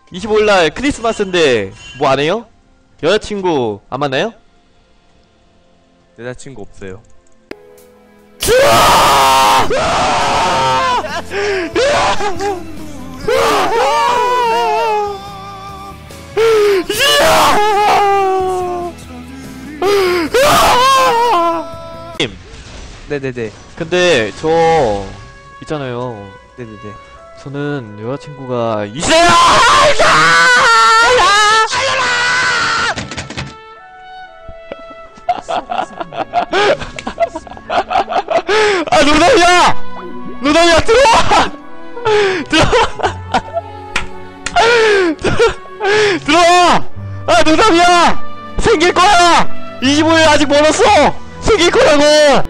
25일날 크리스마스인데 뭐 안해요? 여자친구 안 만나요? 여자친구 없어요. 님, 네네네. 근데 저 있잖아요. 네네네. 저는 여자친구가 있어요! 아, 농담이야! 농담이야! 들어와! 들어와! 아, 농담이야! 생길 거야! 25일 아직 멀었어! 생길 거라고!